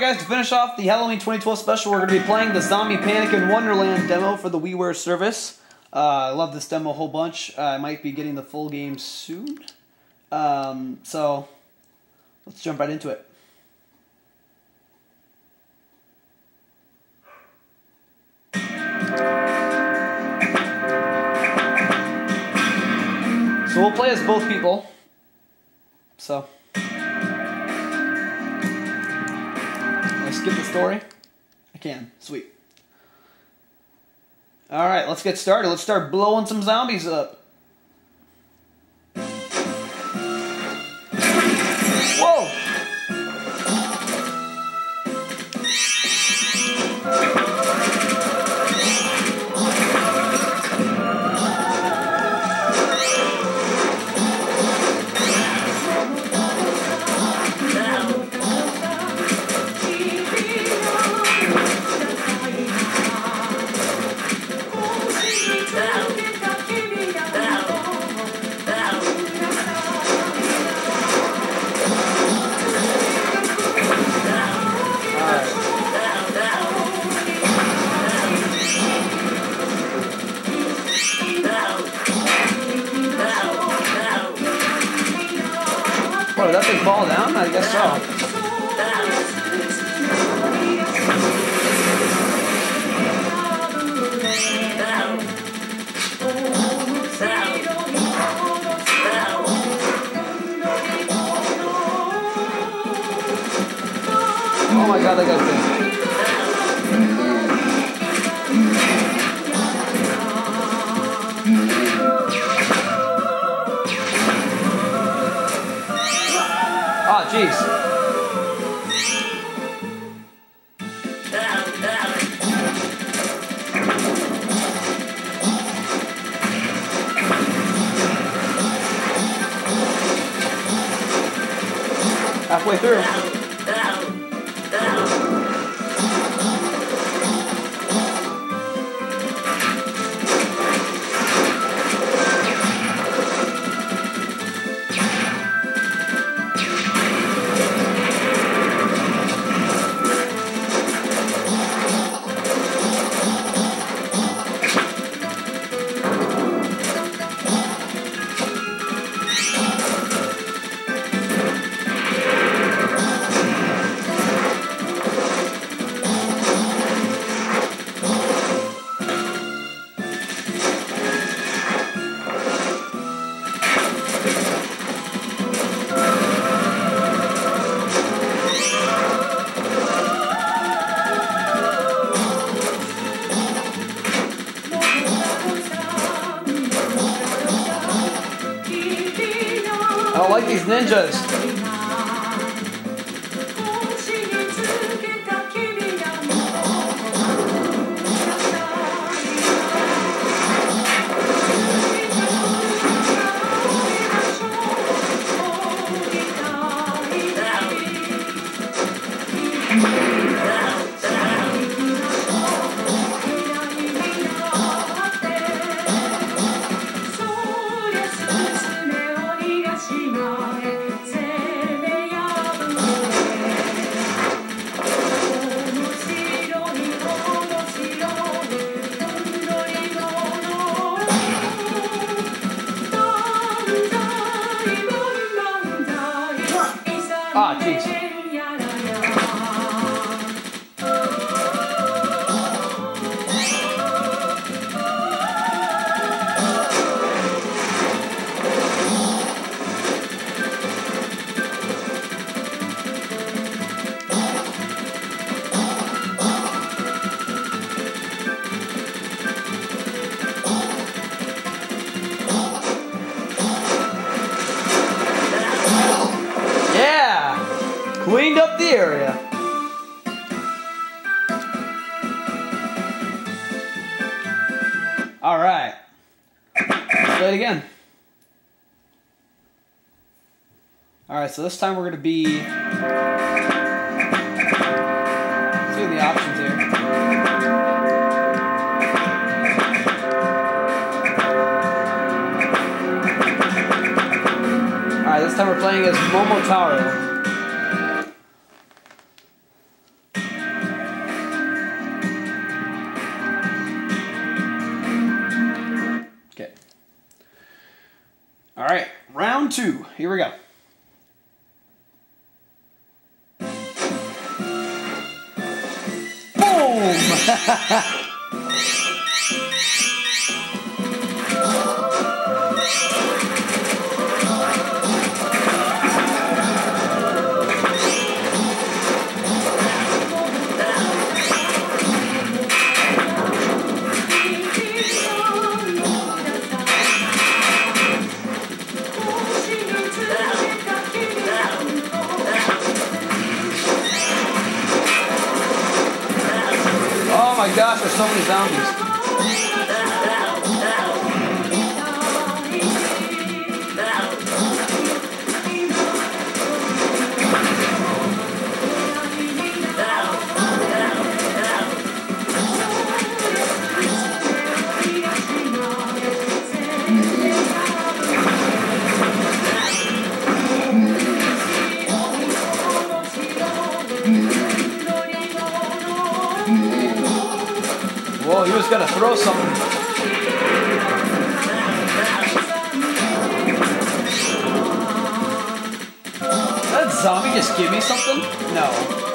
guys, to finish off the Halloween 2012 special, we're going to be playing the Zombie Panic in Wonderland demo for the WiiWare service. I love this demo a whole bunch. I might be getting the full game soon. So, let's jump right into it. So we'll play as both people. So, I skip the story? I can. Sweet. Alright, let's get started. Let's start blowing some zombies up. Whoa! Whoa, did that thing fall down? I guess so. Oh my god, that guy's big. Oh, jeez. Halfway through. I don't like these ninjas. Ah, jeez. Cleaned up the area. All right. Let's play it again. All right, so this time we're going to be... Let's see the options here. All right, this time we're playing as Momotaro. Round 2. Here we go. Boom! Oh my gosh, there's so many zombies. Whoa, he was gonna throw something. Did that zombie just give me something? No.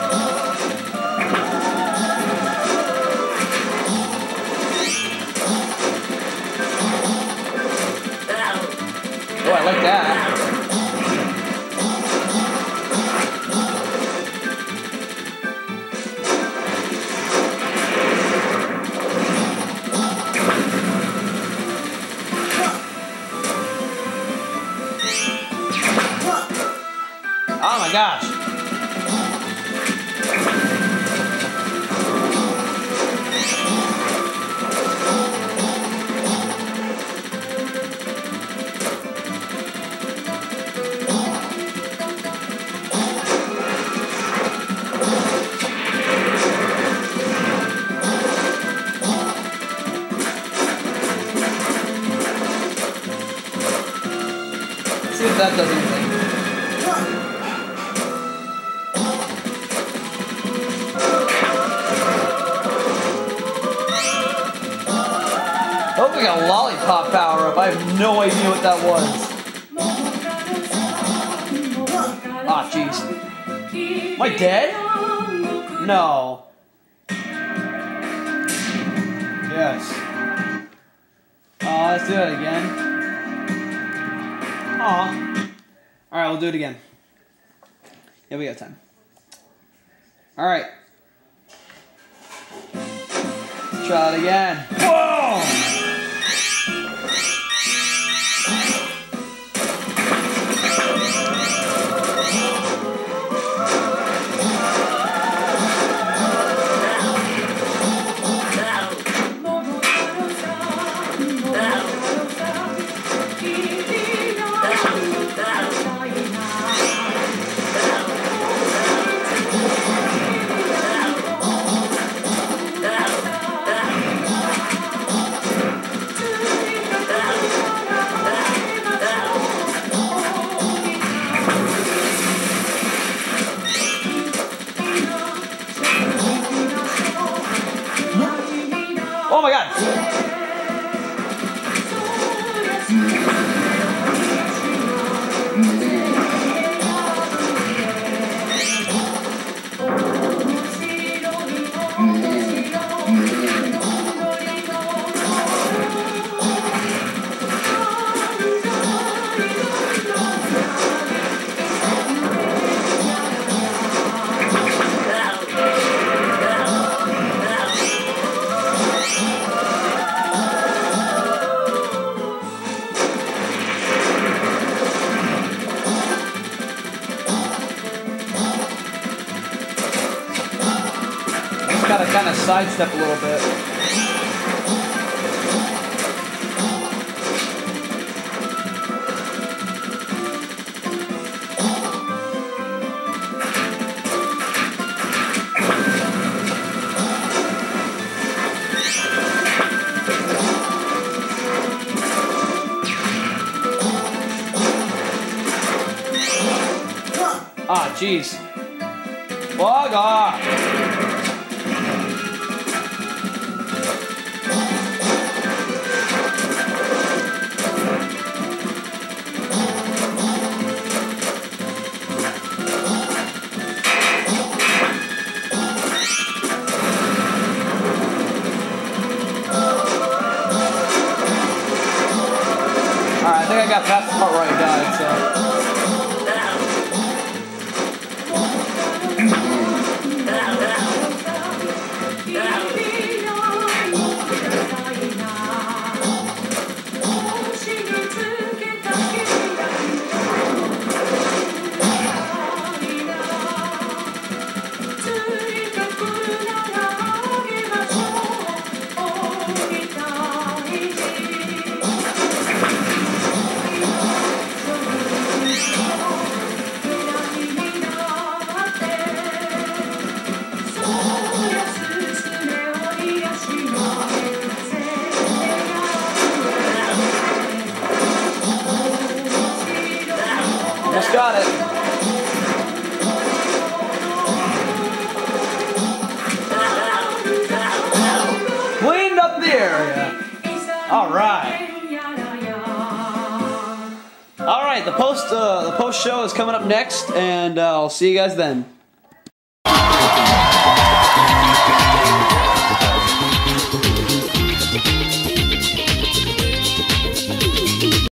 Oh, I like that. Oh my gosh. Let's see if that does anything. Oh, we got a lollipop power up. I have no idea what that was. Ah, jeez. Am I dead? No. Yes. Let's do that again. Aw. Alright, we'll do it again. Yeah, we got time. Alright. Try it again. Whoa! Oh my god! Gotta kind of sidestep a little bit. Ah, jeez. Bug off! think I got past the part where I died, so. Almost got it. Cleaned up the area. All right. All right. The post show is coming up next, and I'll see you guys then.